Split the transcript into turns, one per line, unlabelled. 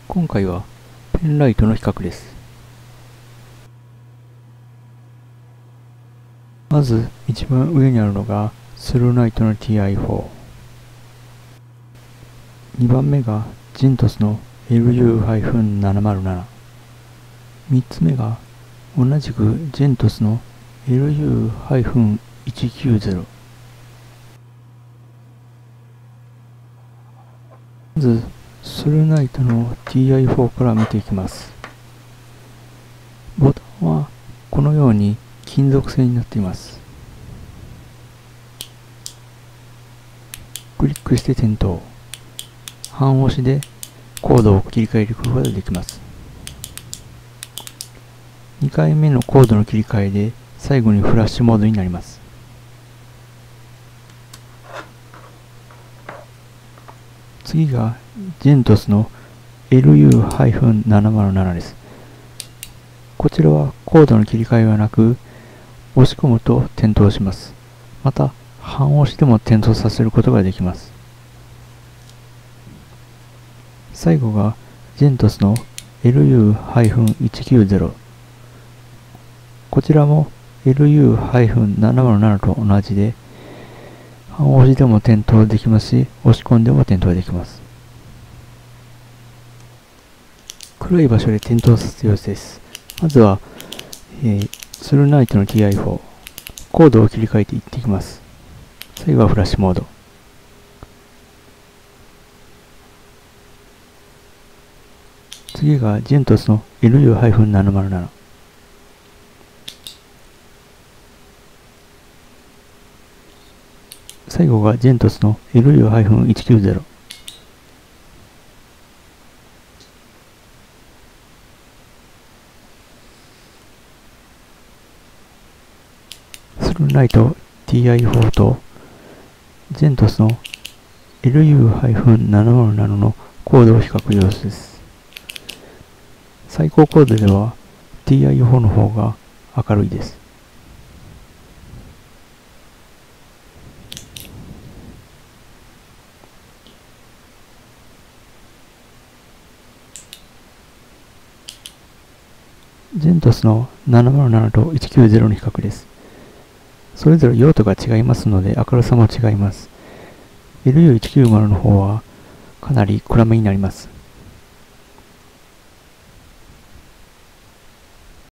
今回はペンライトの比較です。まず一番上にあるのがスルーナイトの TI4。2番目がジントスの LU-707。3つ目が同じくジェントスの LU-190。まずスルーナイトの TI4 から見ていきます。ボタンはこのように金属製になっています。クリックして点灯。半押しでコードを切り替えることができます。2回目のコードの切り替えで最後にフラッシュモードになります。次がジェントスの LU-707 です。こちらはコードの切り替えはなく、押し込むと点灯します。また、半押しでも点灯させることができます。最後がジェントスの LU-190。こちらも LU-707 と同じで、半押しでも点灯できますし、押し込んでも点灯できます。黒い場所で点灯させる様子です。まずは、スルーナイトの TI4。コードを切り替えていっていきます。最後はフラッシュモード。次がジェントスの LU-707。最後がジェントスの LU-190。スルーナイト TI4 とジェントスの LU-707 のコードを比較様子です。最高コードでは TI4 の方が明るいです。ジェントスの707と190の比較です。それぞれ用途が違いますので明るさも違います。LU190 の方はかなり暗めになります。